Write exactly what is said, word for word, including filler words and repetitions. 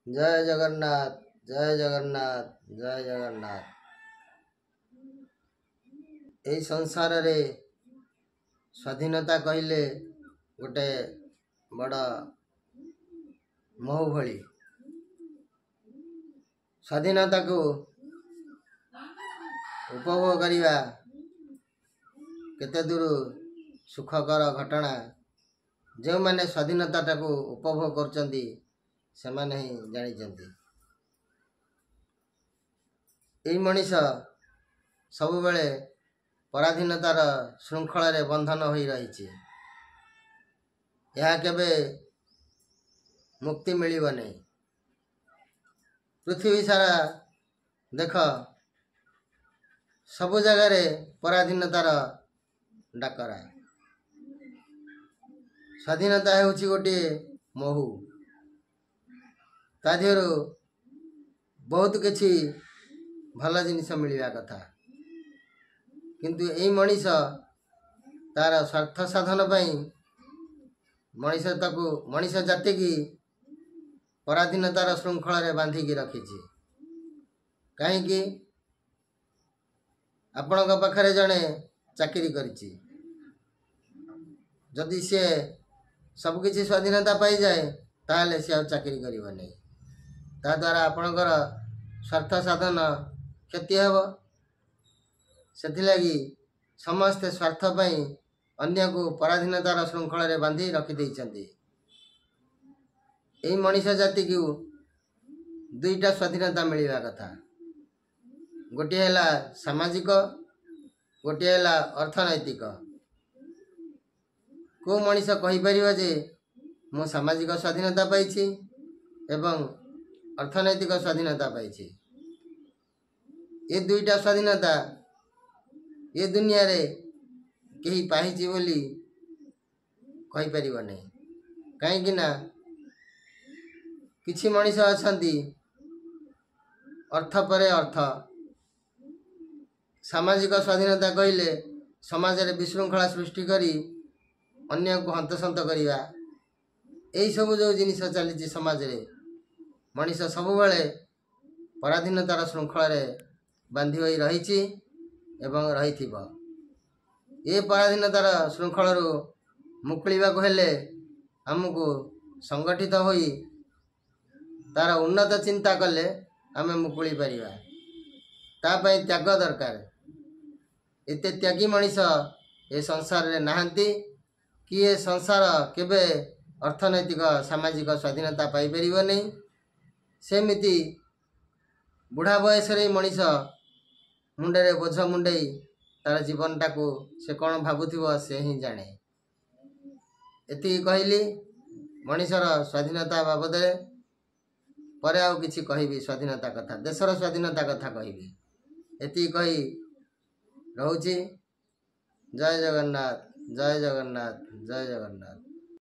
जय जगन्नाथ जय जगन्नाथ जय जगन्नाथ। यही संसार रे स्वाधीनता कहले गोटे बड़ महू भली स्वाधीनता को उपभोग करिवा केते दूर सुखकर घटना जो माने स्वाधीनता को उपभोग करचंदी से माने ही जानी चंदी। एई मनीष सब बेले पराधीनतार श्रृंखल रे बंधन होई रही। यह केबे मुक्ति मिलिब नहीं। पृथ्वी सारा देख सब जगह रे पराधीनतार डाकरा। स्वाधीनता होची गोटे महू तादेहर बहुत किछि भल जिनिस मिलवा कथा, किंतु यही मनीष तार स्वार्थ साधन पाई मनीष ताकू मनीष जाति की पराधीनतार श्रृंखल रे बांधिकी रखी। कहीं आपण पाखरे जड़े चाकरी करिछि, जदि सी सबकि स्वाधीनता पाई जाए ताहले सी चाकरी करिबो नहीं। ता द्वारा आपणकर स्वार्थ साधन क्षति हेब। सेथिलागी समस्ते स्वार्थ पाई अन्य को पराधीनतार श्रृंखल रे बांधि रखी देइछन्ति। एई मनीष जाति को दुईटा स्वाधीनता मिलवा कथा। गोटे हैला सामाजिक, गोटे हैला अर्थनैतिक। को मनीष कहि परिबा जे मो सामाजिक स्वाधीनता पाइछि एवं अर्थनैतिक स्वाधीनता पाइछि। ये दुईटा स्वाधीनता ये दुनिया रे कहीं पाइछि बोली कहि परिबो नहीं। कहीं ना किछि मनीष अछंती अर्थ परे अर्थ। सामाजिक स्वाधीनता कहले समाज रे विशृंखला सृष्टि करी अन्य को हंतसंत करिवा। यही सब जो जिनिस चली समाज रे मनीष सब बेले पराधीनतार श्रृंखल रे बांधि होई रही एवं रही थिब। ये पराधीनतार श्रृंखल रु मुकुलिबा को हेले हमको संगठित होई तार उन्नत चिंता कले आमे मुकुली परिबा। ता पई त्याग दरकार। एते त्यागी मनीष ए संसार रे नाहंती कि ए संसार केबे अर्थनैतिक सामाजिक स्वाधीनता पाई परिबो नहीं। सेमिति बुढ़ा बयस रे मनीष मुंडे बोझ मुंडई तार जीवन टाकू से कौन भावुथिबो से ही जाने। एति कहली मनीषर स्वाधीनता बाबद परे आउ किछि कहिबी। स्वाधीनता कथा देशर स्वाधीनता कथा कहिबी। एति कही रहूची। जय जगन्नाथ जय जगन्नाथ जय जगन्नाथ।